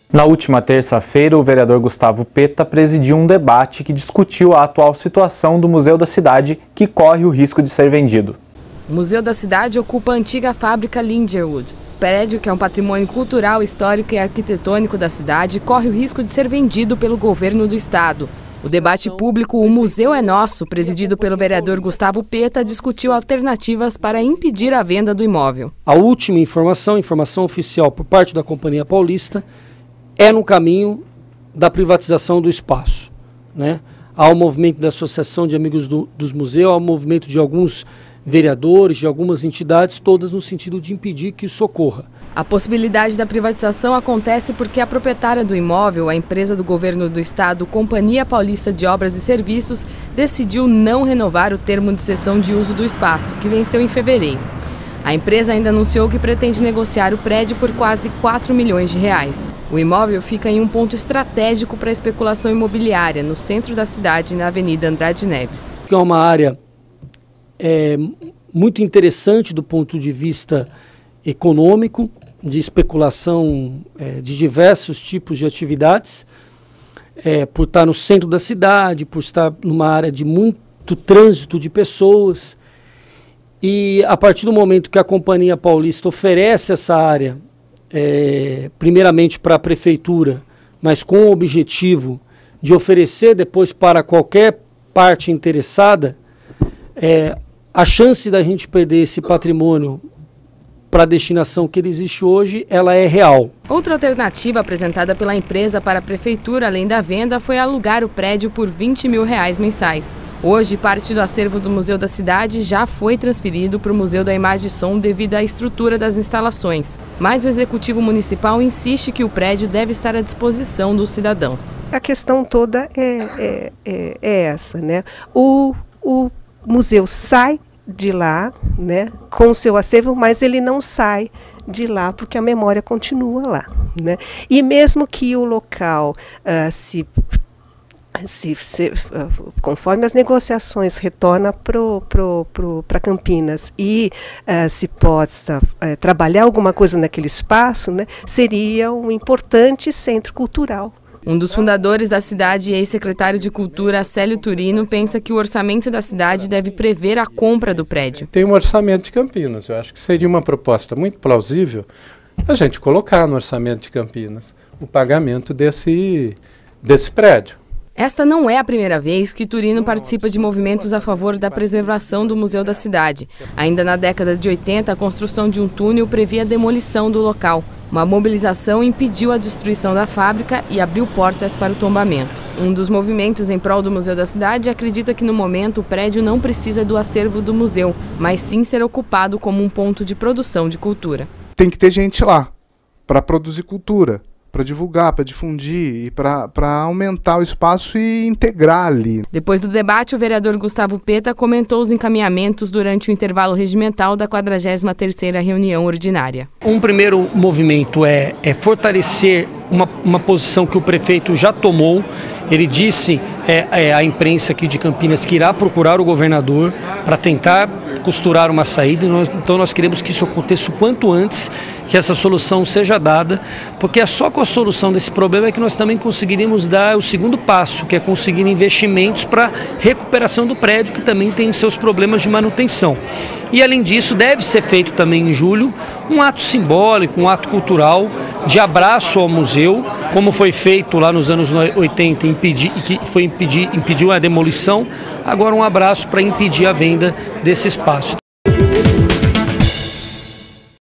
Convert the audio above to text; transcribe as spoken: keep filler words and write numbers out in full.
Na última terça-feira, o vereador Gustavo Peta presidiu um debate que discutiu a atual situação do Museu da Cidade, que corre o risco de ser vendido. O Museu da Cidade ocupa a antiga fábrica Lingerwood. O prédio, que é um patrimônio cultural, histórico e arquitetônico da cidade, corre o risco de ser vendido pelo governo do estado. O debate público O Museu é Nosso, presidido pelo vereador Gustavo Peta, discutiu alternativas para impedir a venda do imóvel. A última informação, informação oficial por parte da Companhia Paulista, é no caminho da privatização do espaço, né? Há o movimento da Associação de Amigos do, dos Museus, há o movimento de alguns vereadores, de algumas entidades, todas no sentido de impedir que isso ocorra. A possibilidade da privatização acontece porque a proprietária do imóvel, a empresa do governo do estado, Companhia Paulista de Obras e Serviços, decidiu não renovar o termo de cessão de uso do espaço, que venceu em fevereiro. A empresa ainda anunciou que pretende negociar o prédio por quase quatro milhões de reais. O imóvel fica em um ponto estratégico para a especulação imobiliária, no centro da cidade, na Avenida Andrade Neves. É uma área é, muito interessante do ponto de vista econômico, de especulação é, de diversos tipos de atividades, é, por estar no centro da cidade, por estar numa área de muito trânsito de pessoas. E a partir do momento que a Companhia Paulista oferece essa área, é, primeiramente para a prefeitura, mas com o objetivo de oferecer depois para qualquer parte interessada, é, a chance da gente perder esse patrimônio para a destinação que ele existe hoje, ela é real. Outra alternativa apresentada pela empresa para a prefeitura, além da venda, foi alugar o prédio por vinte mil reais mensais. Hoje, parte do acervo do Museu da Cidade já foi transferido para o Museu da Imagem e Som devido à estrutura das instalações. Mas o Executivo Municipal insiste que o prédio deve estar à disposição dos cidadãos. A questão toda é, é, é, é essa, né? O, o museu sai de lá, né, com o seu acervo, mas ele não sai de lá porque a memória continua lá, né? E mesmo que o local uh, se, se, se uh, conforme as negociações retorna pro, pro, pro, para Campinas e uh, se possa uh, trabalhar alguma coisa naquele espaço, né, seria um importante centro cultural. Um dos fundadores da cidade e ex-secretário de Cultura, Célio Turino, pensa que o orçamento da cidade deve prever a compra do prédio. Tem um orçamento de Campinas. Eu acho que seria uma proposta muito plausível a gente colocar no orçamento de Campinas o pagamento desse, desse prédio. Esta não é a primeira vez que Turino participa de movimentos a favor da preservação do Museu da Cidade. Ainda na década de oitenta, a construção de um túnel previa a demolição do local. Uma mobilização impediu a destruição da fábrica e abriu portas para o tombamento. Um dos movimentos em prol do Museu da Cidade acredita que no momento o prédio não precisa do acervo do museu, mas sim ser ocupado como um ponto de produção de cultura. Tem que ter gente lá para produzir cultura, para divulgar, para difundir e para aumentar o espaço e integrar ali. Depois do debate, o vereador Gustavo Peta comentou os encaminhamentos durante o intervalo regimental da quadragésima terceira reunião ordinária. Um primeiro movimento é, é fortalecer uma, uma posição que o prefeito já tomou. Ele disse é, é, à imprensa aqui de Campinas que irá procurar o governador para tentar costurar uma saída, nós, então nós queremos que isso aconteça o quanto antes, que essa solução seja dada, porque é só com a solução desse problema é que nós também conseguiríamos dar o segundo passo, que é conseguir investimentos para recuperação do prédio, que também tem seus problemas de manutenção. E além disso, deve ser feito também em julho um ato simbólico, um ato cultural de abraço ao museu, como foi feito lá nos anos oitenta, impedir, que foi impedir, impediu a demolição, agora um abraço para impedir a venda desse espaço.